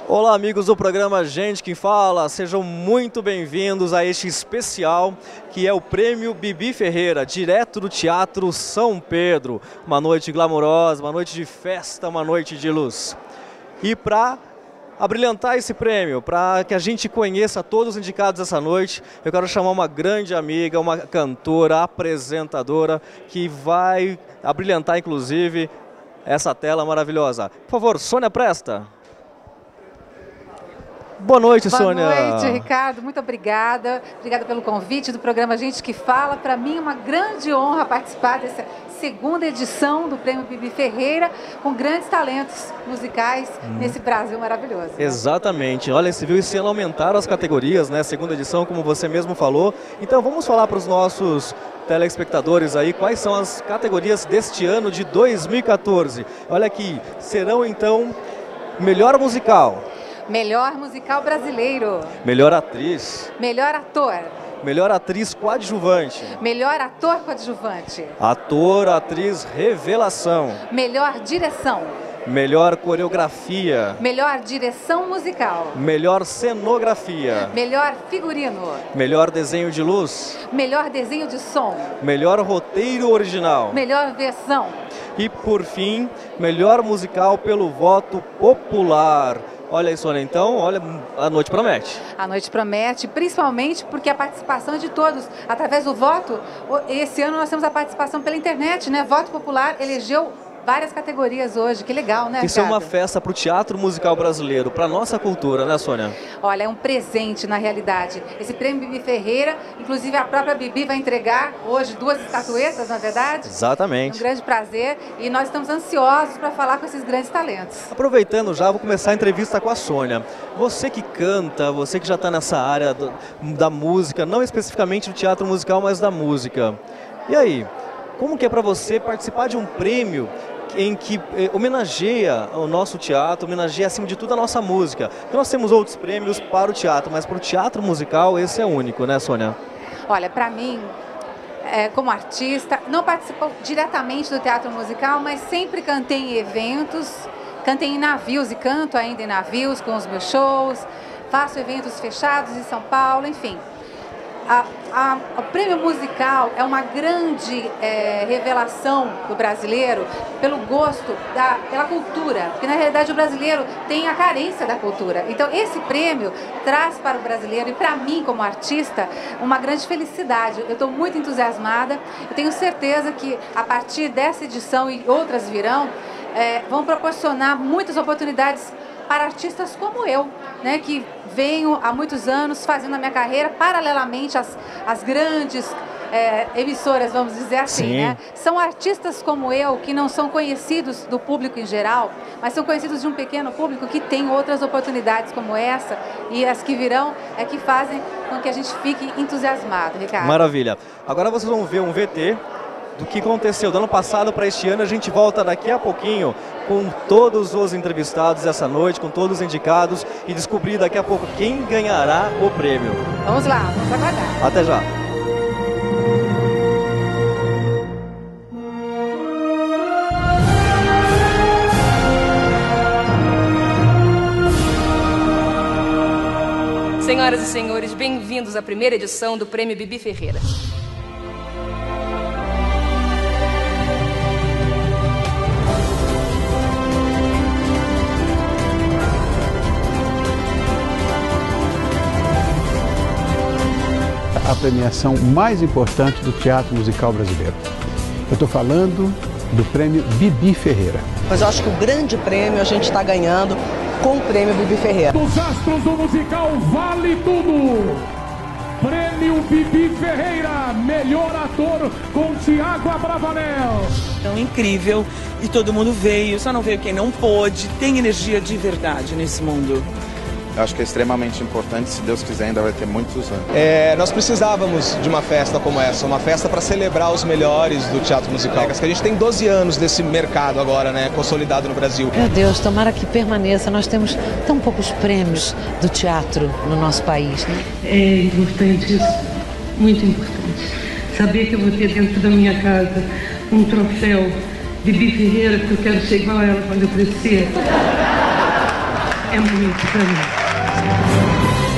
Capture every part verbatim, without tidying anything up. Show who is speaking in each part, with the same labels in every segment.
Speaker 1: Olá, amigos do programa Gente que Fala, sejam muito bem-vindos a este especial que é o Prêmio Bibi Ferreira, direto do Teatro São Pedro. Uma noite glamourosa, uma noite de festa, uma noite de luz. E para abrilhantar esse prêmio, para que a gente conheça todos os indicados essa noite, eu quero chamar uma grande amiga, uma cantora, apresentadora, que vai abrilhantar inclusive essa tela maravilhosa. Por favor, Sônia Presta. Boa noite,
Speaker 2: Boa
Speaker 1: Sônia.
Speaker 2: Boa noite, Ricardo. Muito obrigada. Obrigada pelo convite do programa Gente que Fala. Para mim é uma grande honra participar dessa segunda edição do Prêmio Bibi Ferreira, com grandes talentos musicais hum. nesse Brasil maravilhoso. Né?
Speaker 1: Exatamente. Olha, você viu, esse ano aumentaram as categorias, né? Segunda edição, como você mesmo falou. Então vamos falar para os nossos telespectadores aí quais são as categorias deste ano de dois mil e quatorze. Olha aqui, serão então melhor musical.
Speaker 2: Melhor musical brasileiro.
Speaker 1: Melhor atriz.
Speaker 2: Melhor ator.
Speaker 1: Melhor atriz coadjuvante.
Speaker 2: Melhor ator coadjuvante.
Speaker 1: Ator, atriz, revelação.
Speaker 2: Melhor direção.
Speaker 1: Melhor coreografia.
Speaker 2: Melhor direção musical.
Speaker 1: Melhor cenografia.
Speaker 2: Melhor figurino.
Speaker 1: Melhor desenho de luz.
Speaker 2: Melhor desenho de som.
Speaker 1: Melhor roteiro original.
Speaker 2: Melhor versão.
Speaker 1: E por fim, melhor musical pelo voto popular. Olha aí, Sônia, então, olha, a noite promete.
Speaker 2: A noite promete, principalmente porque a participação de todos, através do voto, esse ano nós temos a participação pela internet, né? Voto Popular elegeu várias categorias hoje, que legal, né,
Speaker 1: Isso é uma
Speaker 2: Ricardo?
Speaker 1: festa para o teatro musical brasileiro, para a nossa cultura, né, Sônia?
Speaker 2: Olha, é um presente, na realidade. Esse Prêmio Bibi Ferreira, inclusive a própria Bibi vai entregar hoje duas estatuetas, na verdade?
Speaker 1: Exatamente.
Speaker 2: É um grande prazer e nós estamos ansiosos para falar com esses grandes talentos.
Speaker 1: Aproveitando já, vou começar a entrevista com a Sônia. Você que canta, você que já está nessa área do, da música, não especificamente do teatro musical, mas da música. E aí, como que é para você participar de um prêmio em que eh, homenageia o nosso teatro, homenageia acima de tudo a nossa música? Porque nós temos outros prêmios para o teatro, mas para o teatro musical esse é único, né, Sônia?
Speaker 2: Olha, para mim, é, como artista, não participo diretamente do teatro musical, mas sempre cantei em eventos, cantei em navios e canto ainda em navios com os meus shows, faço eventos fechados em São Paulo, enfim. A, a, o prêmio musical é uma grande é, revelação do brasileiro pelo gosto, da, pela cultura, porque na realidade o brasileiro tem a carência da cultura. Então esse prêmio traz para o brasileiro e para mim como artista uma grande felicidade. Eu estou muito entusiasmada, eu tenho certeza que a partir dessa edição e outras virão, é, vão proporcionar muitas oportunidades para artistas como eu, né, que venho há muitos anos fazendo a minha carreira paralelamente às, às grandes é, emissoras, vamos dizer assim, né? São artistas como eu que não são conhecidos do público em geral, mas são conhecidos de um pequeno público que tem outras oportunidades como essa e as que virão é que fazem com que a gente fique entusiasmado, Ricardo.
Speaker 1: Maravilha. Agora vocês vão ver um V T do que aconteceu do ano passado para este ano. A gente volta daqui a pouquinho com todos os entrevistados essa noite, com todos os indicados e descobrir daqui a pouco quem ganhará o prêmio.
Speaker 2: Vamos lá, vamos aguardar.
Speaker 1: Até já.
Speaker 3: Senhoras e senhores, bem-vindos à primeira edição do Prêmio Bibi Ferreira.
Speaker 4: A premiação mais importante do teatro musical brasileiro. Eu estou falando do Prêmio Bibi Ferreira.
Speaker 5: Mas eu acho que o grande prêmio a gente está ganhando com o Prêmio Bibi Ferreira.
Speaker 6: Dos astros do musical Vale Tudo! Prêmio Bibi Ferreira, melhor ator com Tiago Abravanel.
Speaker 7: Tão incrível e todo mundo veio, só não veio quem não pôde. Tem energia de verdade nesse mundo.
Speaker 8: Eu acho que é extremamente importante, se Deus quiser ainda vai ter muitos anos.
Speaker 9: É, nós precisávamos de uma festa como essa, uma festa para celebrar os melhores do teatro musical. É, que a gente tem doze anos desse mercado agora, né, consolidado no Brasil.
Speaker 10: Meu Deus, tomara que permaneça. Nós temos tão poucos prêmios do teatro no nosso país.
Speaker 11: É importante isso, muito importante. Saber que eu vou ter dentro da minha casa um troféu Bibi Ferreira, porque eu quero ser igual a ela quando eu crescer. é muito para mim.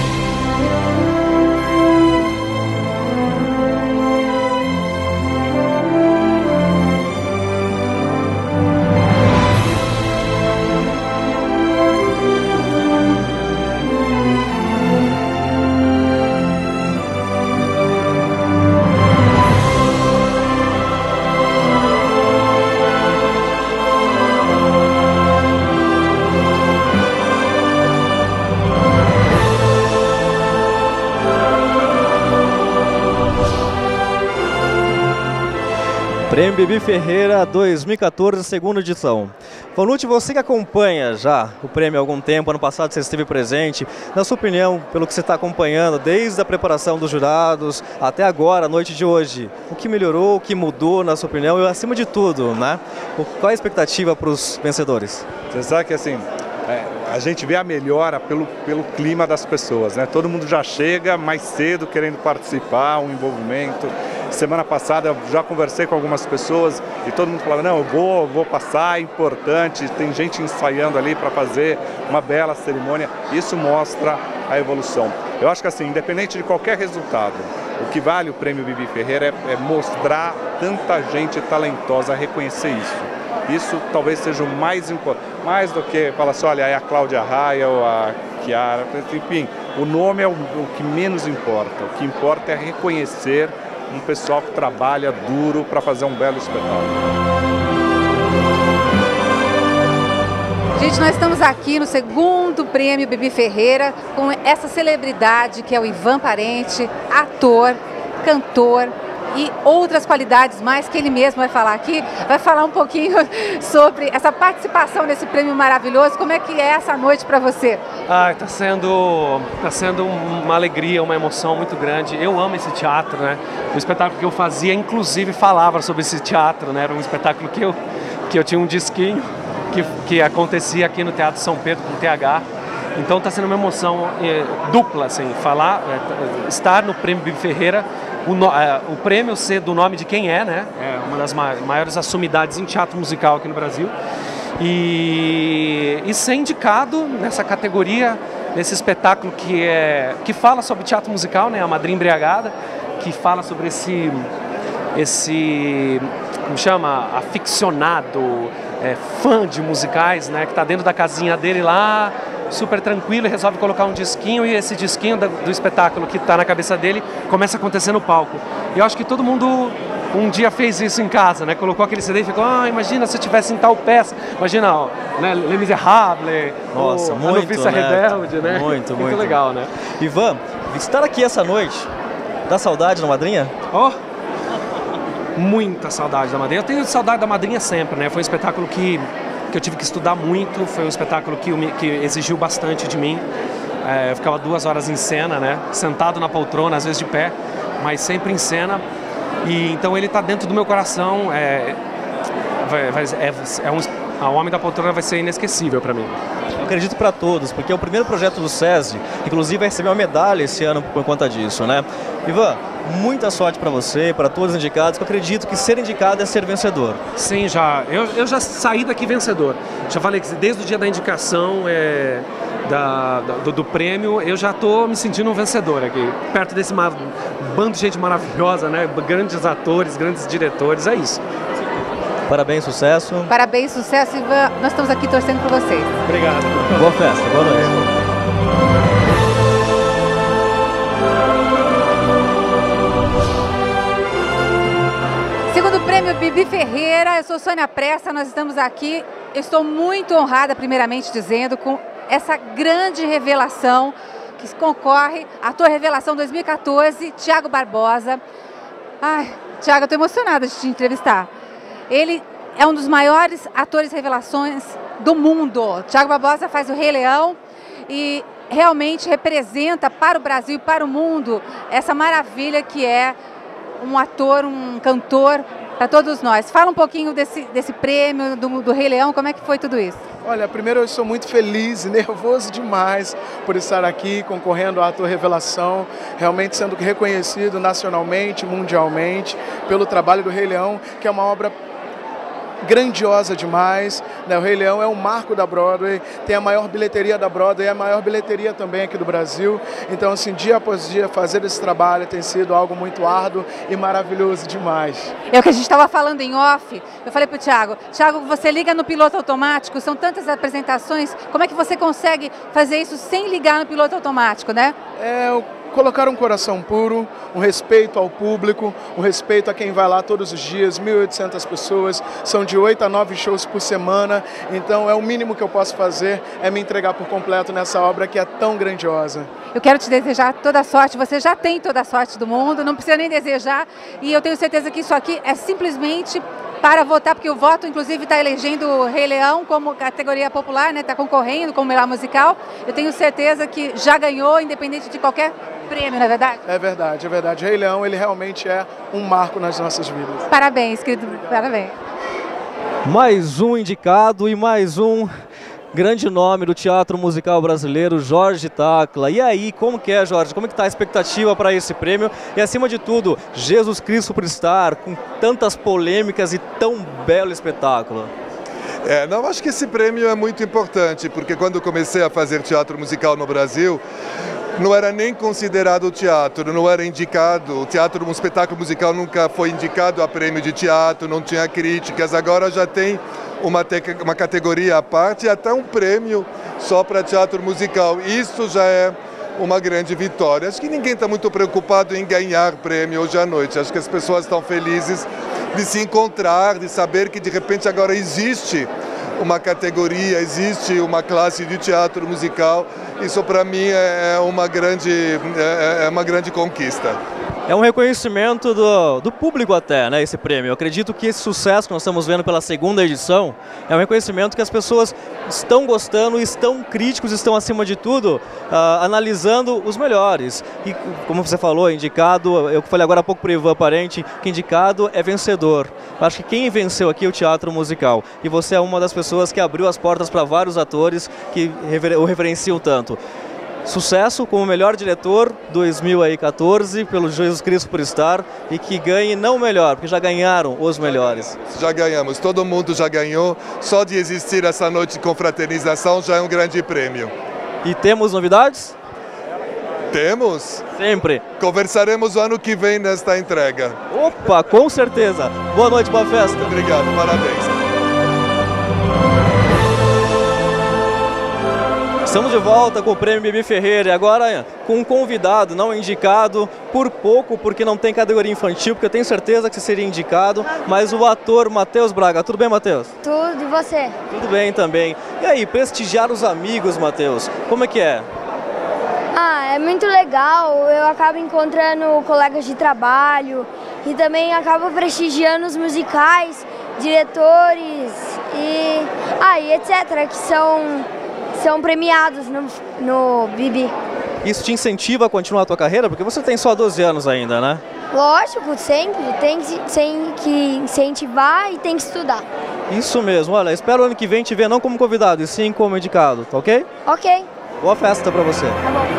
Speaker 1: Prêmio Bibi Ferreira dois mil e quatorze, segunda edição. Vanucci, você que acompanha já o prêmio há algum tempo, ano passado você esteve presente, na sua opinião, pelo que você está acompanhando, desde a preparação dos jurados até agora, a noite de hoje, o que melhorou, o que mudou, na sua opinião, e acima de tudo, né? Qual é a expectativa para os vencedores?
Speaker 12: Você sabe que assim, é, a gente vê a melhora pelo, pelo clima das pessoas, né? Todo mundo já chega mais cedo querendo participar, um envolvimento. Semana passada eu já conversei com algumas pessoas e todo mundo falava, não, eu vou, vou passar, é importante, tem gente ensaiando ali para fazer uma bela cerimônia. Isso mostra a evolução. Eu acho que assim, independente de qualquer resultado, o que vale o Prêmio Bibi Ferreira é, é mostrar tanta gente talentosa, reconhecer isso. Isso talvez seja o mais importante, mais do que falar assim, olha, é a Cláudia Raia ou a Chiara, enfim, o nome é o, o que menos importa. O que importa é reconhecer um pessoal que trabalha duro para fazer um belo espetáculo.
Speaker 2: Gente, nós estamos aqui no segundo Prêmio Bibi Ferreira com essa celebridade que é o Ivan Parente, ator, cantor e outras qualidades mais que ele mesmo vai falar aqui. Vai falar um pouquinho sobre essa participação nesse prêmio maravilhoso. Como é que é essa noite para você?
Speaker 13: Ah, tá sendo, tá sendo uma alegria, uma emoção muito grande. Eu amo esse teatro, né? O espetáculo que eu fazia, inclusive, falava sobre esse teatro, né? Era um espetáculo que eu, que eu tinha um disquinho que, que acontecia aqui no Teatro São Pedro com o T H. Então tá sendo uma emoção é, dupla, assim, falar, é, estar no Prêmio Bibi Ferreira, o, no, é, o prêmio ser do nome de quem é, né? É uma das ma maiores assumidades em teatro musical aqui no Brasil. E, e ser indicado nessa categoria, nesse espetáculo que, é, que fala sobre teatro musical, né? A Madrinha Embriagada, que fala sobre esse, esse como chama? Aficionado, é, fã de musicais, né? Que está dentro da casinha dele lá, super tranquilo, e resolve colocar um disquinho, e esse disquinho do, do espetáculo que está na cabeça dele começa a acontecer no palco. E eu acho que todo mundo um dia fez isso em casa, né? Colocou aquele C D e ficou, ah, imagina se eu tivesse em tal peça, imagina, ó, né? Les Misérables,
Speaker 1: nossa,
Speaker 13: ou
Speaker 1: muito,
Speaker 13: A Noviça
Speaker 1: né?
Speaker 13: Rebelde, né?
Speaker 1: Muito, muito,
Speaker 13: muito legal, né?
Speaker 1: Ivan, estar aqui essa noite, dá saudade da Madrinha?
Speaker 13: Ó, oh, muita saudade da Madrinha. Eu tenho saudade da Madrinha sempre, né? Foi um espetáculo que que eu tive que estudar muito, foi um espetáculo que, que exigiu bastante de mim. É, eu ficava duas horas em cena, né? Sentado na poltrona, às vezes de pé, mas sempre em cena. E então ele está dentro do meu coração. É, vai, vai, é, é um, a Homem da Poltrona vai ser inesquecível para mim.
Speaker 1: Eu acredito para todos, porque é o primeiro projeto do SESI, inclusive vai receber uma medalha esse ano por conta disso, né? Ivan, muita sorte para você, para todos os indicados, que eu acredito que ser indicado é ser vencedor.
Speaker 13: Sim, já. Eu, eu já saí daqui vencedor. Já falei que desde o dia da indicação, é, da, do, do prêmio, eu já estou me sentindo um vencedor aqui. Perto desse mar, bando de gente maravilhosa, né? Grandes atores, grandes diretores, é isso.
Speaker 1: Parabéns, sucesso.
Speaker 2: Parabéns, sucesso, Ivan. Nós estamos aqui torcendo por vocês.
Speaker 13: Obrigado.
Speaker 1: Boa festa, boa noite.
Speaker 2: Segundo Prêmio Bibi Ferreira, eu sou Sônia Pressa, nós estamos aqui. Eu estou muito honrada, primeiramente dizendo, com essa grande revelação que concorre, Ator Revelação dois mil e quatorze, Thiago Barbosa. Ai, Thiago, eu estou emocionada de te entrevistar. Ele é um dos maiores atores revelações do mundo. Thiago Barbosa faz o Rei Leão e realmente representa para o Brasil e para o mundo essa maravilha que é um ator, um cantor para todos nós. Fala um pouquinho desse, desse prêmio do, do Rei Leão, como é que foi tudo isso?
Speaker 14: Olha, primeiro eu estou muito feliz e nervoso demais por estar aqui concorrendo ao Ator Revelação, realmente sendo reconhecido nacionalmente, mundialmente, pelo trabalho do Rei Leão, que é uma obra grandiosa demais, né? O Rei Leão é um marco da Broadway, tem a maior bilheteria da Broadway, é a maior bilheteria também aqui do Brasil. Então, assim, dia após dia, fazer esse trabalho tem sido algo muito árduo e maravilhoso demais.
Speaker 2: É o que a gente estava falando em off. Eu falei para o Thiago, Thiago, você liga no piloto automático, são tantas apresentações, como é que você consegue fazer isso sem ligar no piloto automático, né?
Speaker 14: É, colocar um coração puro, um respeito ao público, um respeito a quem vai lá todos os dias, mil e oitocentas pessoas, são de oito a nove shows por semana, então é o mínimo que eu posso fazer, é me entregar por completo nessa obra que é tão grandiosa.
Speaker 2: Eu quero te desejar toda a sorte, você já tem toda a sorte do mundo, não precisa nem desejar, e eu tenho certeza que isso aqui é simplesmente para votar, porque o voto, inclusive, está elegendo o Rei Leão como categoria popular, né? Está concorrendo como melhor musical. Eu tenho certeza que já ganhou, independente de qualquer prêmio, não é verdade?
Speaker 14: É verdade, é verdade. O Rei Leão, ele realmente é um marco nas nossas vidas.
Speaker 2: Parabéns, querido. Parabéns.
Speaker 1: Mais um indicado e mais um grande nome do teatro musical brasileiro, Jorge Tacla. E aí, como que é, Jorge? Como que está a expectativa para esse prêmio? E acima de tudo, Jesus Cristo Superstar, com tantas polêmicas e tão belo espetáculo.
Speaker 15: É, não, acho que esse prêmio é muito importante, porque quando comecei a fazer teatro musical no Brasil, não era nem considerado teatro, não era indicado. O teatro, um espetáculo musical nunca foi indicado a prêmio de teatro, não tinha críticas. Agora já tem uma, uma categoria à parte e até um prêmio só para teatro musical. Isso já é uma grande vitória. Acho que ninguém está muito preocupado em ganhar prêmio hoje à noite. Acho que as pessoas estão felizes de se encontrar, de saber que de repente agora existe uma categoria, existe uma classe de teatro musical. Isso para mim é uma grande, é uma grande conquista.
Speaker 1: É um reconhecimento do, do público até, né, esse prêmio. Eu acredito que esse sucesso que nós estamos vendo pela segunda edição é um reconhecimento que as pessoas estão gostando, estão críticos, estão acima de tudo uh, analisando os melhores. E como você falou, indicado, eu falei agora há pouco para o Ivan Parente, que indicado é vencedor. Eu acho que quem venceu aqui é o teatro musical. E você é uma das pessoas que abriu as portas para vários atores que rever, o reverenciam tanto. Sucesso como melhor diretor dois mil e quatorze pelo Jesus Cristo Superstar e que ganhe não o melhor, porque já ganharam os melhores.
Speaker 15: Já ganhamos, todo mundo já ganhou, só de existir essa noite de confraternização já é um grande prêmio.
Speaker 1: E temos novidades?
Speaker 15: Temos.
Speaker 1: Sempre.
Speaker 15: Conversaremos o ano que vem nesta entrega.
Speaker 1: Opa, com certeza. Boa noite, boa festa.
Speaker 15: Obrigado, parabéns.
Speaker 1: Estamos de volta com o Prêmio Bibi Ferreira e agora com um convidado não indicado por pouco, porque não tem categoria infantil, porque eu tenho certeza que você seria indicado, mas o ator Matheus Braga. Tudo bem, Matheus?
Speaker 16: Tudo, e você?
Speaker 1: Tudo bem também. E aí, prestigiar os amigos, Matheus, como é que é?
Speaker 16: Ah, é muito legal, eu acabo encontrando colegas de trabalho e também acabo prestigiando os musicais, diretores e, ah, e etcétera, que são... são premiados no, no Bibi.
Speaker 1: Isso te incentiva a continuar a tua carreira? Porque você tem só doze anos ainda, né?
Speaker 16: Lógico, sempre. Tem que, tem que incentivar e tem que estudar.
Speaker 1: Isso mesmo. Olha, espero ano que vem te ver não como convidado, e sim como indicado, tá ok?
Speaker 16: Ok.
Speaker 1: Boa festa pra você.
Speaker 16: Tá bom.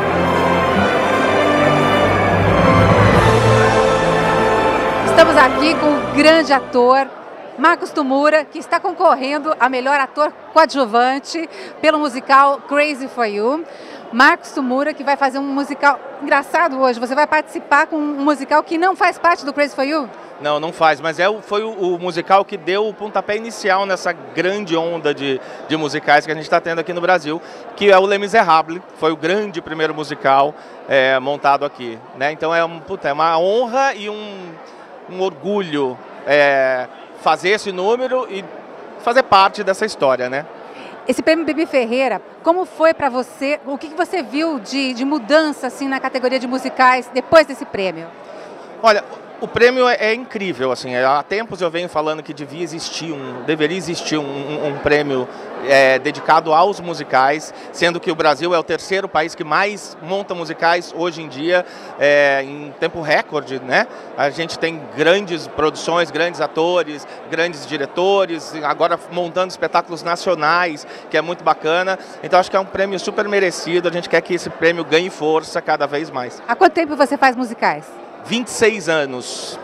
Speaker 2: Estamos aqui com o grande ator Marcos Tumura, que está concorrendo a melhor ator coadjuvante pelo musical Crazy for You. Marcos Tumura, que vai fazer um musical engraçado hoje. Você vai participar com um musical que não faz parte do Crazy for You?
Speaker 17: Não, não faz, mas é, foi o, o musical que deu o pontapé inicial nessa grande onda de, de musicais que a gente está tendo aqui no Brasil, que é o Les Misérables. Foi o grande primeiro musical é, montado aqui, né? Então é, um, puta, é uma honra e um, um orgulho é, fazer esse número e fazer parte dessa história, né?
Speaker 2: Esse prêmio Bibi Ferreira, como foi para você, o que você viu de, de mudança assim, na categoria de musicais depois desse prêmio?
Speaker 17: Olha, o prêmio é, é incrível, assim, há tempos eu venho falando que devia existir um, deveria existir um, um, um prêmio é, dedicado aos musicais, sendo que o Brasil é o terceiro país que mais monta musicais hoje em dia, é, em tempo recorde, né? A gente tem grandes produções, grandes atores, grandes diretores, agora montando espetáculos nacionais, que é muito bacana. Então acho que é um prêmio super merecido, a gente quer que esse prêmio ganhe força cada vez mais.
Speaker 2: Há quanto tempo você faz musicais?
Speaker 17: vinte e seis anos.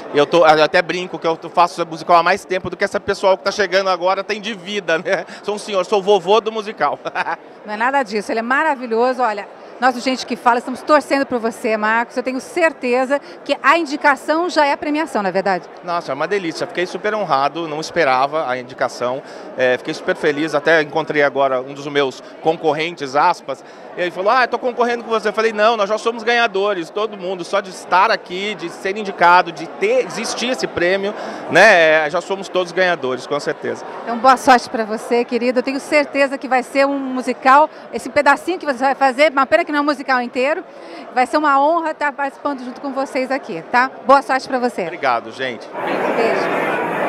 Speaker 17: Eu, tô, eu até brinco que eu faço musical há mais tempo do que essa pessoal que está chegando agora tem de vida, né? Sou um senhor, sou o vovô do musical.
Speaker 2: Não é nada disso, ele é maravilhoso, olha... Nós, do Gente que Fala, estamos torcendo por você, Marcos. Eu tenho certeza que a indicação já é a premiação, não é verdade?
Speaker 17: Nossa, é uma delícia. Fiquei super honrado, não esperava a indicação. É, fiquei super feliz. Até encontrei agora um dos meus concorrentes, aspas. E ele falou, ah, eu tô concorrendo com você. Eu falei, não, nós já somos ganhadores, todo mundo. Só de estar aqui, de ser indicado, de ter, existir esse prêmio, né? Já somos todos ganhadores, com certeza.
Speaker 2: Então, boa sorte para você, querido. Eu tenho certeza que vai ser um musical, esse pedacinho que você vai fazer, uma pena que não é um musical inteiro. Vai ser uma honra estar participando junto com vocês aqui, tá? Boa sorte para você.
Speaker 17: Obrigado, gente.
Speaker 2: Beijo.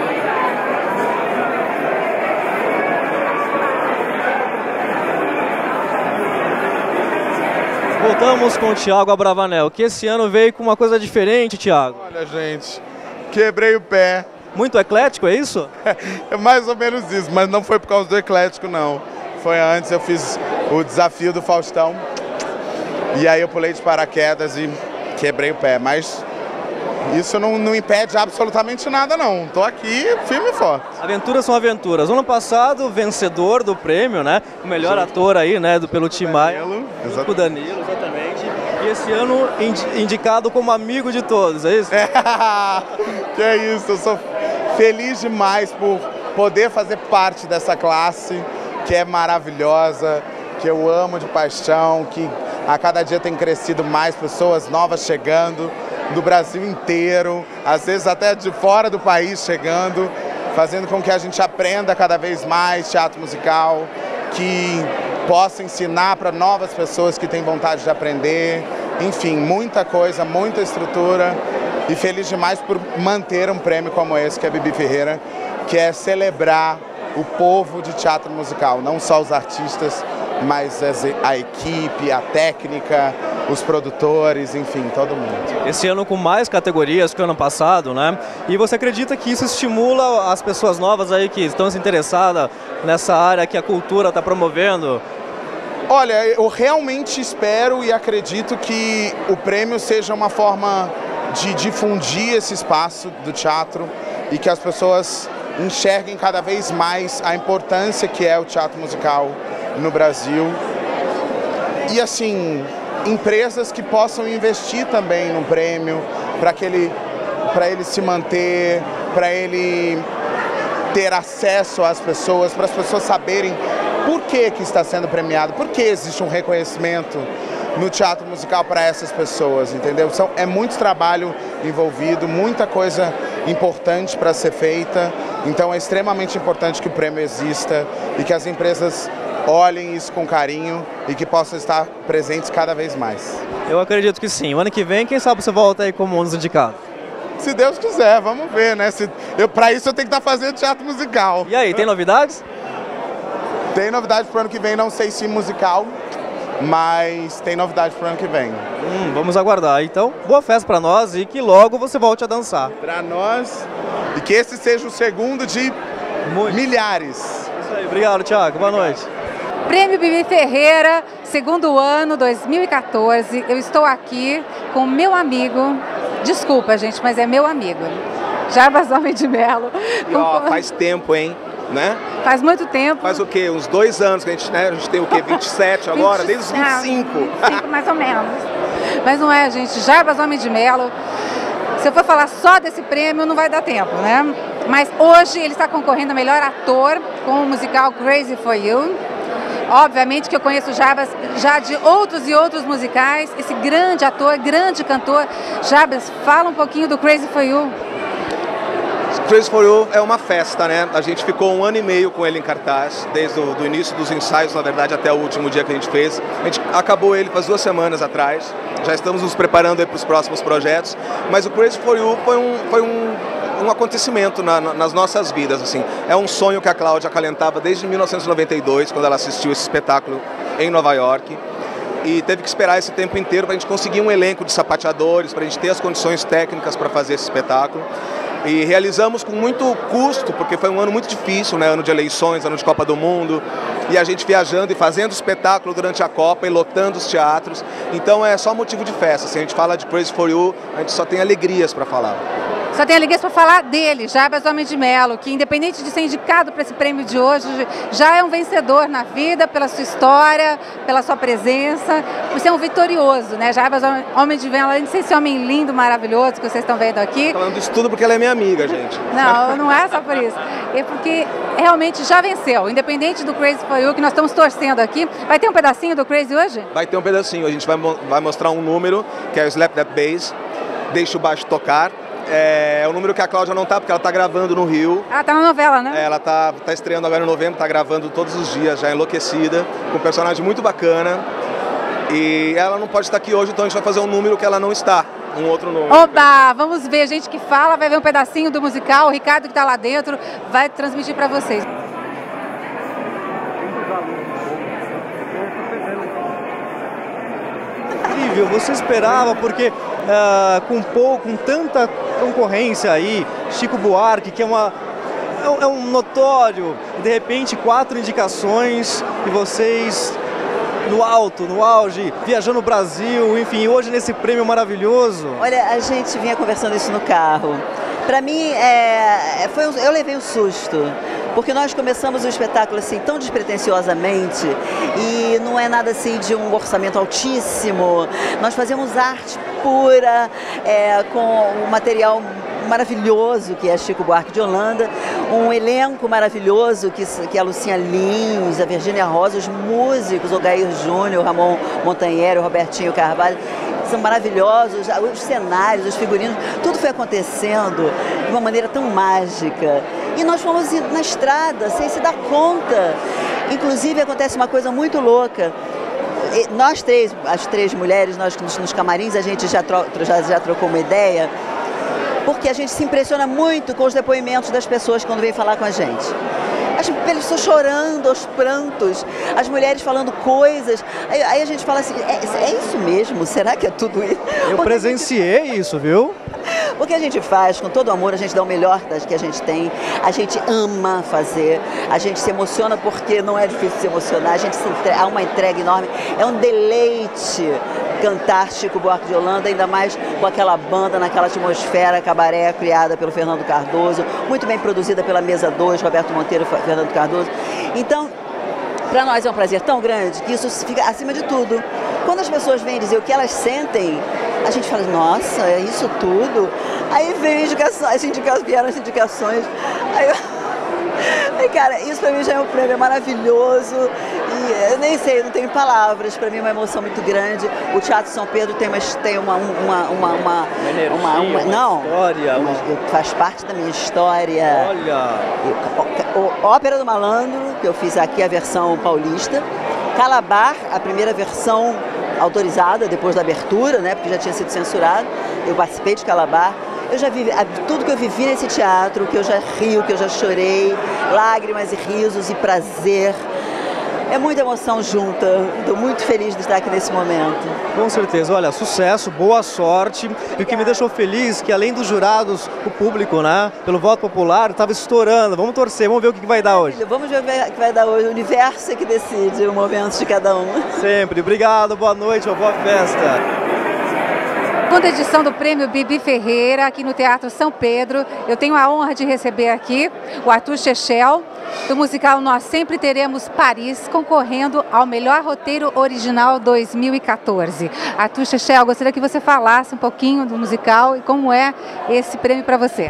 Speaker 1: Voltamos com o Thiago Abravanel, que esse ano veio com uma coisa diferente, Thiago.
Speaker 18: Olha, gente, quebrei o pé.
Speaker 1: Muito eclético, é isso?
Speaker 18: É mais ou menos isso, mas não foi por causa do eclético, não. Foi antes, eu fiz o desafio do Faustão, e aí eu pulei de paraquedas e quebrei o pé, mas isso não, não impede absolutamente nada, não. Tô aqui firme e forte.
Speaker 1: Aventuras são aventuras. Ano passado, vencedor do prêmio, né? O melhor Sim. ator aí, né? Do, pelo Tim Maia. O Danilo, exatamente. E esse ano indicado como amigo de todos, é isso?
Speaker 18: É, que é isso, eu sou feliz demais por poder fazer parte dessa classe, que é maravilhosa, que eu amo de paixão, que a cada dia tem crescido mais pessoas novas chegando, do Brasil inteiro, às vezes até de fora do país chegando, fazendo com que a gente aprenda cada vez mais teatro musical, que possa ensinar para novas pessoas que têm vontade de aprender, enfim, muita coisa, muita estrutura, e feliz demais por manter um prêmio como esse, que é Bibi Ferreira, que é celebrar o povo de teatro musical, não só os artistas, mas a equipe, a técnica, os produtores, enfim, todo mundo.
Speaker 1: Esse ano com mais categorias que o ano passado, né? E você acredita que isso estimula as pessoas novas aí que estão se interessadas nessa área que a cultura está promovendo?
Speaker 18: Olha, eu realmente espero e acredito que o prêmio seja uma forma de difundir esse espaço do teatro e que as pessoas enxerguem cada vez mais a importância que é o teatro musical no Brasil. E assim, empresas que possam investir também no prêmio para que ele, para ele se manter, para ele ter acesso às pessoas, para as pessoas saberem por que que está sendo premiado, por que existe um reconhecimento no teatro musical para essas pessoas, entendeu? São, é muito trabalho envolvido, muita coisa importante para ser feita, então é extremamente importante que o prêmio exista e que as empresas olhem isso com carinho e que possam estar presentes cada vez mais.
Speaker 1: Eu acredito que sim. O ano que vem, quem sabe você volta aí como um dos indicados?
Speaker 18: Se Deus quiser, vamos ver, né? Se, eu, para isso eu tenho que estar fazendo teatro musical.
Speaker 1: E aí, tem novidades?
Speaker 18: Tem novidade para o ano que vem, não sei se musical, mas tem novidade para o ano que vem.
Speaker 1: Hum, vamos aguardar. Então, boa festa para nós e que logo você volte a dançar.
Speaker 18: Para nós e que esse seja o segundo de Muito. milhares.
Speaker 1: Isso aí, obrigado, Thiago. Boa noite.
Speaker 2: Prêmio Bibi Ferreira, segundo ano, dois mil e quatorze. Eu estou aqui com meu amigo, desculpa gente, mas é meu amigo, Jarbas Homem de Mello.
Speaker 19: E ó, faz tempo, hein? Né?
Speaker 2: Faz muito tempo.
Speaker 19: Faz o quê? Uns dois anos que a gente, né? A gente tem o quê? vinte e sete agora? Desde os vinte e cinco.
Speaker 2: vinte e cinco mais ou menos. Mas não é, gente. Jarbas Homem de Mello. Se eu for falar só desse prêmio, não vai dar tempo, né? Mas hoje ele está concorrendo a melhor ator com o musical Crazy for You. Obviamente que eu conheço o Jarbas já de outros e outros musicais. Esse grande ator, grande cantor. Jarbas, fala um pouquinho do Crazy for You.
Speaker 19: Crazy for You é uma festa, né? A gente ficou um ano e meio com ele em cartaz, desde o do início dos ensaios, na verdade, até o último dia que a gente fez. A gente acabou ele faz duas semanas atrás, já estamos nos preparando para os próximos projetos, mas o Crazy for You foi um, foi um, um acontecimento na, nas nossas vidas, assim. É um sonho que a Cláudia acalentava desde mil novecentos e noventa e dois, quando ela assistiu esse espetáculo em Nova York. E teve que esperar esse tempo inteiro para a gente conseguir um elenco de sapateadores, para a gente ter as condições técnicas para fazer esse espetáculo. E realizamos com muito custo, porque foi um ano muito difícil, né? Ano de eleições, ano de Copa do Mundo, e a gente viajando e fazendo espetáculo durante a Copa e lotando os teatros. Então é só motivo de festa. Se a gente fala de Crazy for You, a gente só tem alegrias para falar.
Speaker 2: Só tenho alegria para falar dele, Jarbas Homem de Melo, que independente de ser indicado para esse prêmio de hoje, já é um vencedor na vida, pela sua história, pela sua presença, por ser um vitorioso, né? Jarbas Homem de Melo, além de ser esse homem lindo, maravilhoso que vocês estão vendo aqui.
Speaker 19: Falando disso tudo porque ela é minha amiga, gente.
Speaker 2: Não, não é só por isso. É porque realmente já venceu, independente do Crazy For You, que nós estamos torcendo aqui. Vai ter um pedacinho do Crazy hoje?
Speaker 19: Vai ter um pedacinho, a gente vai, vai mostrar um número, que é o Slap That Bass, Deixa o Baixo Tocar. É, é o número que a Cláudia não tá, porque ela tá gravando no Rio.
Speaker 2: Ah, tá na novela, né?
Speaker 19: É, ela tá, tá estreando agora em novembro, tá gravando todos os dias, já enlouquecida, com um personagem muito bacana. E ela não pode estar aqui hoje, então a gente vai fazer um número que ela não está, um outro número.
Speaker 2: Oba! Vamos ver, gente que fala, vai ver um pedacinho do musical, o Ricardo que tá lá dentro vai transmitir para vocês.
Speaker 1: Incrível, você esperava, porque uh, com pouco, com tanta concorrência aí, Chico Buarque, que é uma é um, é um notório, de repente quatro indicações e vocês no alto, no auge, viajando o Brasil, enfim, hoje nesse prêmio maravilhoso.
Speaker 20: Olha, a gente vinha conversando isso no carro. Para mim, é, foi um, eu levei um susto, porque nós começamos o espetáculo assim tão despretensiosamente e não é nada assim de um orçamento altíssimo. Nós fazemos arte pura, é, com um material maravilhoso que é Chico Buarque de Holanda, um elenco maravilhoso que, que é a Lucinha Lins, a Virgínia Rosa, os músicos, o Gair Júnior, o Ramon Montanheri, o Robertinho Carvalho, são maravilhosos, os cenários, os figurinos, tudo foi acontecendo de uma maneira tão mágica. E nós fomos na estrada, sem se dar conta. Inclusive acontece uma coisa muito louca. Nós três, as três mulheres, nós nos camarins, a gente já, tro já, já trocou uma ideia, porque a gente se impressiona muito com os depoimentos das pessoas quando vêm falar com a gente. As pessoas chorando aos prantos, as mulheres falando coisas, aí, aí a gente fala assim, é, é isso mesmo? Será que é tudo isso?
Speaker 1: Eu porque presenciei gente... isso, viu?
Speaker 20: O que a gente faz com todo amor, a gente dá o melhor das que a gente tem, a gente ama fazer, a gente se emociona porque não é difícil se emocionar, a gente se entre... há uma entrega enorme, é um deleite cantar Chico Buarque de Holanda, ainda mais com aquela banda, naquela atmosfera cabaré criada pelo Fernando Cardoso, muito bem produzida pela Mesa dois, Roberto Monteiro e Fernando Cardoso. Então, para nós é um prazer tão grande que isso fica acima de tudo. Quando as pessoas vêm dizer o que elas sentem, a gente fala, nossa, é isso tudo? Aí vem indicações, as indicações, vieram as indicações. Aí eu... E, cara, isso pra mim já é um prêmio maravilhoso e eu nem sei, não tenho palavras, pra mim é uma emoção muito grande. O Teatro São Pedro tem uma, tem uma, uma, uma, uma,
Speaker 1: energia,
Speaker 20: uma, uma,
Speaker 1: uma
Speaker 20: não,
Speaker 1: história, uma...
Speaker 20: faz parte da minha história.
Speaker 1: Olha!
Speaker 20: O, Ópera do Malandro, que eu fiz aqui a versão paulista, Calabar, a primeira versão autorizada depois da abertura, né, porque já tinha sido censurado, eu participei de Calabar. Eu já vivi, tudo que eu vivi nesse teatro, que eu já rio, que eu já chorei, lágrimas e risos e prazer. É muita emoção junta, estou muito feliz de estar aqui nesse momento.
Speaker 1: Com certeza, olha, sucesso, boa sorte. E o que me deixou feliz, que além dos jurados, o público, né, pelo voto popular, estava estourando. Vamos torcer, vamos ver o que vai dar hoje.
Speaker 20: Vamos ver o que vai dar hoje, o universo é que decide o momento de cada um.
Speaker 1: Sempre, obrigado, boa noite, boa festa.
Speaker 2: Segunda edição do Prêmio Bibi Ferreira, aqui no Teatro São Pedro. Eu tenho a honra de receber aqui o Arthur Shechel, do musical Nós Sempre Teremos Paris, concorrendo ao melhor roteiro original dois mil e quatorze. Arthur Shechel, gostaria que você falasse um pouquinho do musical e como é esse prêmio para você.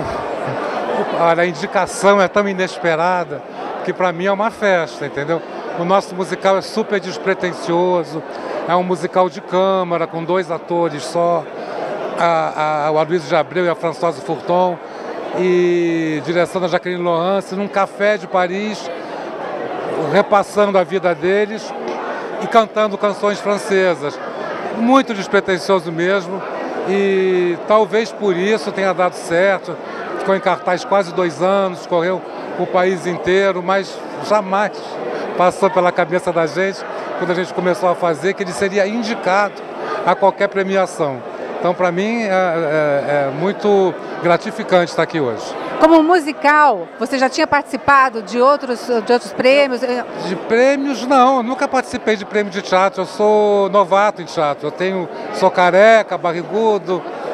Speaker 12: Olha, a indicação é tão inesperada que para mim é uma festa, entendeu? O nosso musical é super despretensioso, é um musical de câmara, com dois atores só, a, a, o Aloysio de Abreu e a Françoise Fourton, e direção da Jacqueline Lohance, num café de Paris, repassando a vida deles e cantando canções francesas. Muito despretensioso mesmo, e talvez por isso tenha dado certo. Ficou em cartaz quase dois anos, correu o país inteiro, mas jamais passou pela cabeça da gente, quando a gente começou a fazer, que ele seria indicado a qualquer premiação. Então, para mim, é, é, é muito gratificante estar aqui hoje.
Speaker 2: Como musical, você já tinha participado de outros, de outros prêmios?
Speaker 12: De prêmios, não. Eu nunca participei de prêmio de teatro. Eu sou novato em teatro. Eu tenho, sou careca, barrigudo,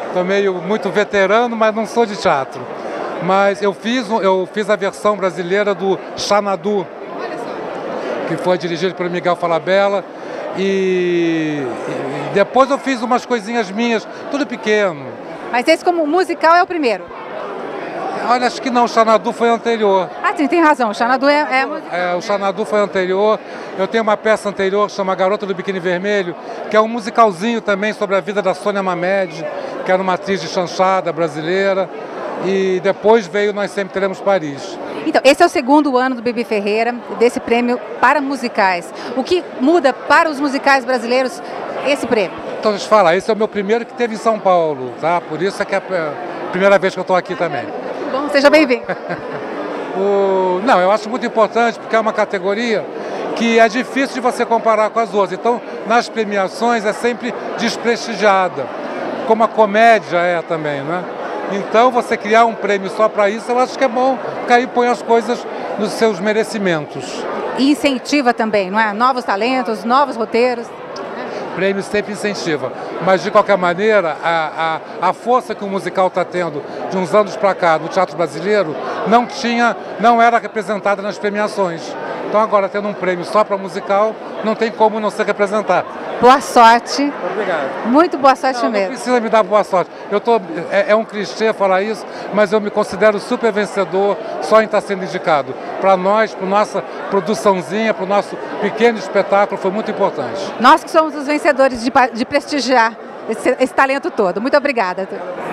Speaker 21: Estou meio muito veterano, mas não sou de teatro. Mas eu fiz, eu fiz a versão brasileira do Xanadu, que foi dirigido pelo Miguel Falabella. E, e depois eu fiz umas coisinhas minhas, tudo pequeno.
Speaker 2: Mas esse como musical é o primeiro?
Speaker 21: Olha, acho que não, o Xanadu foi anterior.
Speaker 2: Ah, sim, tem razão, o Xanadu é, é musical.
Speaker 21: É, o Xanadu foi anterior. Eu tenho uma peça anterior que chama Garota do Biquíni Vermelho, que é um musicalzinho também sobre a vida da Sônia Mamed, que era uma atriz de chanchada brasileira. E depois veio Nós Sempre Teremos Paris.
Speaker 2: Então, esse é o segundo ano do Bibi Ferreira, desse prêmio para musicais. O que muda para os musicais brasileiros esse prêmio?
Speaker 21: Então, deixa eu te falar, esse é o meu primeiro que teve em São Paulo, tá? Por isso é que é a primeira vez que eu estou aqui também.
Speaker 2: Bom, seja bem-vindo.
Speaker 21: o... Não, eu acho muito importante porque é uma categoria que é difícil de você comparar com as outras. Então, nas premiações é sempre desprestigiada, como a comédia é também, né? Então, você criar um prêmio só para isso, eu acho que é bom, porque aí põe as coisas nos seus merecimentos.
Speaker 2: E incentiva também, não é? Novos talentos, novos roteiros.
Speaker 21: O prêmio sempre incentiva, mas de qualquer maneira, a, a, a força que o musical está tendo de uns anos para cá no teatro brasileiro não tinha, não era representada nas premiações. Então agora, tendo um prêmio só para musical, não tem como não ser representado.
Speaker 2: Boa sorte.
Speaker 21: Obrigado.
Speaker 2: Muito boa sorte
Speaker 21: não,
Speaker 2: mesmo.
Speaker 21: Não precisa me dar boa sorte. Eu tô, é, é um clichê falar isso, mas eu me considero super vencedor só em estar sendo indicado. Para nós, para nossa produçãozinha, para o nosso pequeno espetáculo, foi muito importante.
Speaker 2: Nós que somos os vencedores de, de prestigiar esse, esse talento todo. Muito obrigada.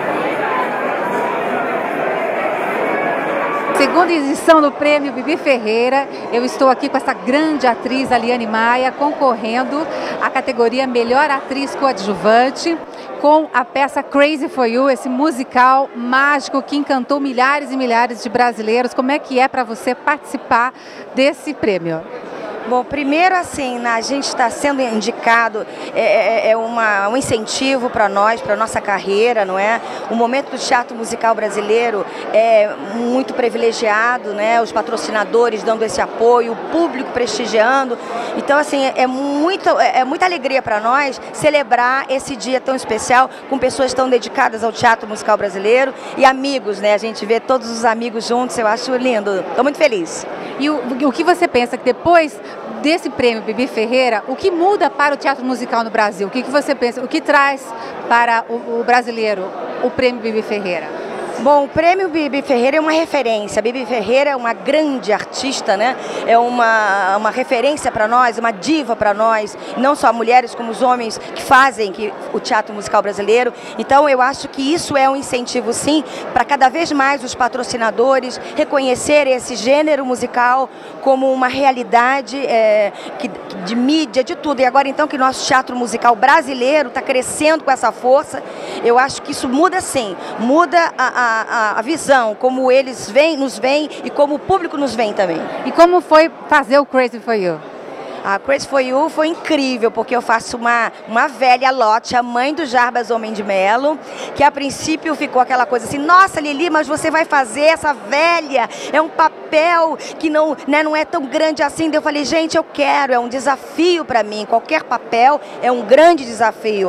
Speaker 2: Segunda edição do Prêmio Bibi Ferreira, eu estou aqui com essa grande atriz, Aliane Maia, concorrendo à categoria Melhor Atriz Coadjuvante, com a peça Crazy For You, esse musical mágico que encantou milhares e milhares de brasileiros. Como é que é para você participar desse prêmio?
Speaker 22: Bom, primeiro assim, a gente está sendo indicado, é, é uma, um incentivo para nós, para a nossa carreira, não é? O momento do teatro musical brasileiro é muito privilegiado, né? Os patrocinadores dando esse apoio, o público prestigiando. Então, assim, é, muito, é muita alegria para nós celebrar esse dia tão especial com pessoas tão dedicadas ao teatro musical brasileiro e amigos, né? A gente vê todos os amigos juntos, eu acho lindo. Estou muito feliz.
Speaker 2: E o, o que você pensa que depois desse prêmio Bibi Ferreira, o que muda para o teatro musical no Brasil? O que, que você pensa? O que traz para o, o brasileiro o prêmio Bibi Ferreira?
Speaker 22: Bom, o prêmio Bibi Ferreira é uma referência. Bibi Ferreira é uma grande artista, né? É uma, uma referência para nós, uma diva para nós, não só mulheres como os homens que fazem que, o teatro musical brasileiro. Então eu acho que isso é um incentivo sim, para cada vez mais os patrocinadores reconhecerem esse gênero musical como uma realidade é, que, de mídia, de tudo. E agora então que nosso teatro musical brasileiro está crescendo com essa força, eu acho que isso muda sim, muda a, a A, a visão, como eles vêm, nos veem e como o público nos vê também.
Speaker 2: E como foi fazer o Crazy For You?
Speaker 22: A Crazy For You foi incrível, porque eu faço uma, uma velha Lotte, a mãe do Jarbas Homem de Melo, que a princípio ficou aquela coisa assim, nossa Lili, mas você vai fazer essa velha, é um papel que não, né, não é tão grande assim. Eu falei, gente, eu quero, é um desafio para mim, qualquer papel é um grande desafio.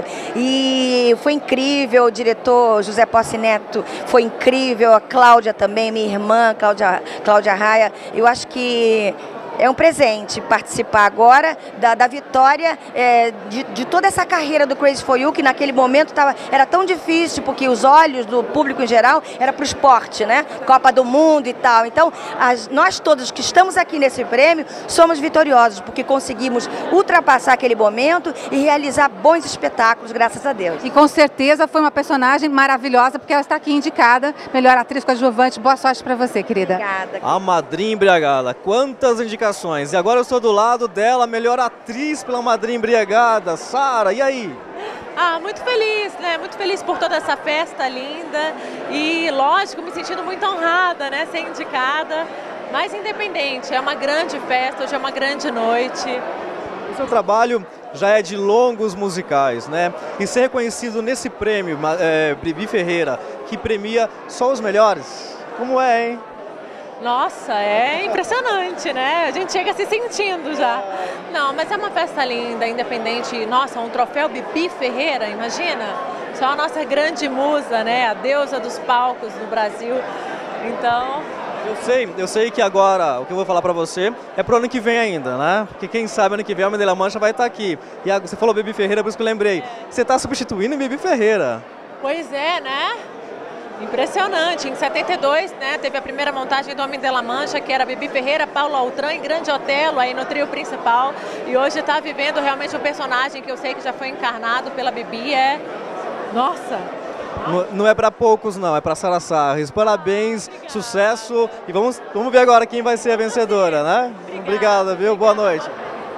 Speaker 22: E foi incrível, o diretor José Posse Neto foi incrível, a Cláudia também, minha irmã, Cláudia, Cláudia Raia, eu acho que é um presente participar agora da, da vitória é, de, de toda essa carreira do Crazy For You, que naquele momento tava, era tão difícil, porque os olhos do público em geral era para o esporte, né? Copa do Mundo e tal. Então, as, nós todos que estamos aqui nesse prêmio somos vitoriosos, porque conseguimos ultrapassar aquele momento e realizar bons espetáculos, graças a Deus.
Speaker 2: E com certeza foi uma personagem maravilhosa, porque ela está aqui indicada, melhor atriz coadjuvante. Boa sorte para você, querida.
Speaker 22: Obrigada.
Speaker 1: A Madrinha Embriagada, quantas indicações! E agora eu estou do lado dela, melhor atriz pela Madrinha Embriagada. Sara, e aí?
Speaker 23: Ah, muito feliz, né? Muito feliz por toda essa festa linda e, lógico, me sentindo muito honrada, né? Ser indicada, mas independente, é uma grande festa, hoje é uma grande noite.
Speaker 1: O seu trabalho já é de longos musicais, né? E ser reconhecido nesse prêmio, é, Bibi Ferreira, que premia só os melhores, como é, hein?
Speaker 23: Nossa, é impressionante, né? A gente chega se sentindo já. Não, mas é uma festa linda, independente. Nossa, um troféu Bibi Ferreira, imagina? só a nossa grande musa, né? A deusa dos palcos no Brasil. Então...
Speaker 1: Eu sei, eu sei que agora o que eu vou falar pra você é pro ano que vem ainda, né? Porque quem sabe ano que vem a Alma de la Mancha vai estar aqui. E a, você falou Bibi Ferreira, por isso que eu lembrei. Você está substituindo Bibi Ferreira.
Speaker 23: Pois é, né? Impressionante. Em setenta e dois, né, teve a primeira montagem do Homem de la Mancha, que era Bibi Ferreira, Paulo Altran e Grande Otelo, aí no trio principal. E hoje está vivendo realmente um personagem que eu sei que já foi encarnado pela Bibi. É... Nossa!
Speaker 1: Não, não é para poucos, não, é para Sara Sarris. Parabéns, obrigada. Sucesso e vamos, vamos ver agora quem vai ser a vencedora, né? Obrigada, viu? Boa noite.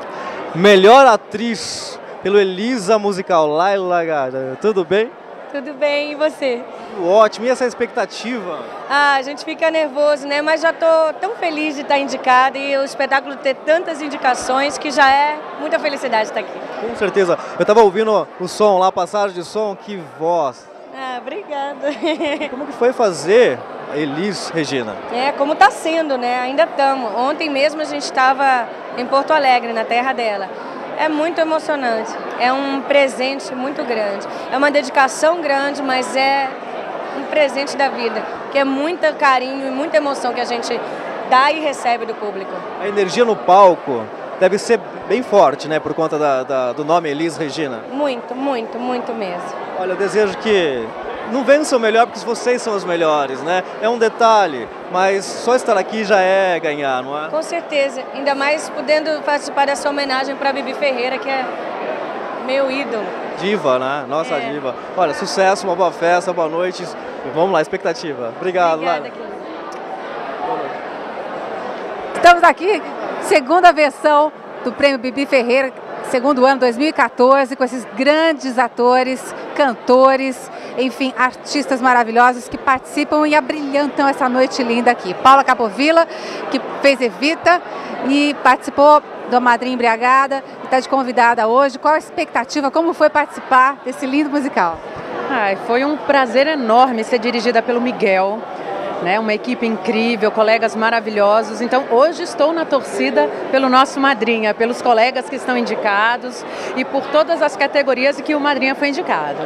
Speaker 1: Melhor atriz pelo Elisa Musical, Laila Gada. Tudo bem?
Speaker 3: Tudo bem, e você?
Speaker 1: Ótimo, e essa expectativa?
Speaker 3: Ah, a gente fica nervoso, né? Mas já tô tão feliz de estar indicada e o espetáculo ter tantas indicações que já é muita felicidade estar aqui.
Speaker 1: Com certeza. Eu estava ouvindo o som lá, passagem de som, que voz.
Speaker 3: Ah, obrigada.
Speaker 1: Como que foi fazer Elis Regina?
Speaker 3: É, como está sendo, né? Ainda estamos. Ontem mesmo a gente estava em Porto Alegre, na terra dela. É muito emocionante. É um presente muito grande. É uma dedicação grande, mas é um presente da vida, que é muito carinho e muita emoção que a gente dá e recebe do público.
Speaker 1: A energia no palco deve ser bem forte, né? Por conta da, da, do nome Elis Regina.
Speaker 3: Muito, muito, muito mesmo.
Speaker 1: Olha, eu desejo que não vençam melhor, porque vocês são os melhores, né? É um detalhe, mas só estar aqui já é ganhar, não é?
Speaker 3: Com certeza. Ainda mais podendo participar dessa homenagem para Bibi Ferreira, que é meu ídolo.
Speaker 1: Diva, né? Nossa é. diva. Olha, sucesso, uma boa festa, boa noite. E vamos lá, expectativa. Obrigado,
Speaker 3: Obrigada,
Speaker 1: Lara.
Speaker 3: Boa noite.
Speaker 2: Estamos aqui, segunda versão do Prêmio Bibi Ferreira, segundo ano, dois mil e quatorze, com esses grandes atores, cantores, enfim, artistas maravilhosos que participam e abrilhantam essa noite linda aqui. Paula Capovilla, que fez Evita e participou da Madrinha Embriagada, e está de convidada hoje. Qual a expectativa, como foi participar desse lindo musical?
Speaker 4: Ai, foi um prazer enorme ser dirigida pelo Miguel. Né, uma equipe incrível, colegas maravilhosos. Então, hoje estou na torcida pelo nosso Madrinha, pelos colegas que estão indicados e por todas as categorias em que o Madrinha foi indicado.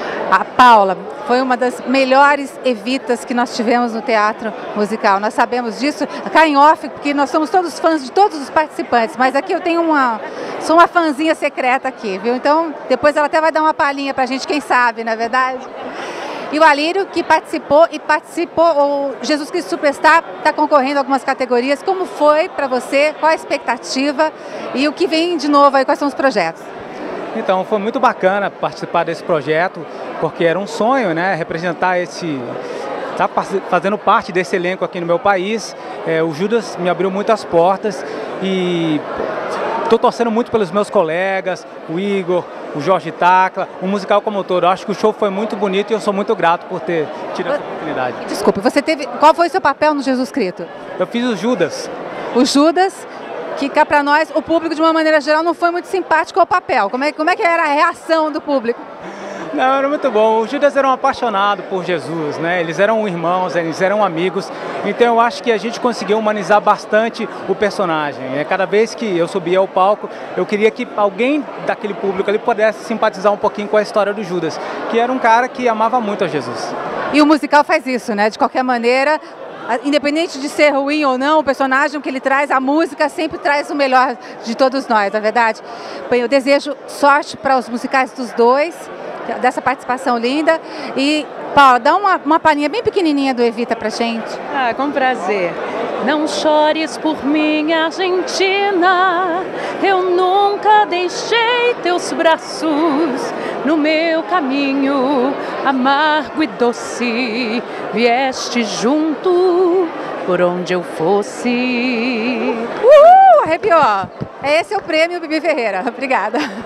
Speaker 2: A Paula foi uma das melhores Evitas que nós tivemos no teatro musical. Nós sabemos disso, cá em off, porque nós somos todos fãs de todos os participantes, mas aqui eu tenho uma, sou uma fãzinha secreta aqui, viu? Então, depois ela até vai dar uma palhinha pra gente, quem sabe, não é verdade? E o Alírio, que participou e participou, o Jesus Cristo Superstar está concorrendo a algumas categorias. Como foi para você? Qual a expectativa? E o que vem de novo aí? Quais são os projetos?
Speaker 5: Então, foi muito bacana participar desse projeto, porque era um sonho, né? Representar esse... Tá fazendo parte desse elenco aqui no meu país. É, o Judas me abriu muitas portas e estou torcendo muito pelos meus colegas, o Igor, o Jorge Tacla, o musical como um todo. Eu acho que o show foi muito bonito e eu sou muito grato por ter tido essa oportunidade.
Speaker 2: Desculpe, você teve... Qual foi o seu papel no Jesus Cristo?
Speaker 5: Eu fiz o Judas.
Speaker 2: O Judas, que cá para nós, o público de uma maneira geral não foi muito simpático ao papel. Como é, como é que era a reação do público?
Speaker 5: Não, era muito bom. Os Judas eram apaixonados por Jesus, né? Eles eram irmãos, eles eram amigos. Então eu acho que a gente conseguiu humanizar bastante o personagem. Cada vez que eu subia ao palco, eu queria que alguém daquele público ali pudesse simpatizar um pouquinho com a história do Judas, que era um cara que amava muito a Jesus.
Speaker 2: E o musical faz isso, né? De qualquer maneira, independente de ser ruim ou não, o personagem que ele traz, a música sempre traz o melhor de todos nós, na verdade. Bem, eu desejo sorte para os musicais dos dois, dessa participação linda. E, Paula, dá uma, uma palhinha bem pequenininha do Evita pra gente.
Speaker 4: Ah, com prazer. Não chores por mim, Argentina, eu nunca deixei teus braços no meu caminho amargo e doce, vieste junto por onde eu fosse.
Speaker 2: Uhul, arrepiou! Esse é o prêmio Bibi Ferreira. Obrigada.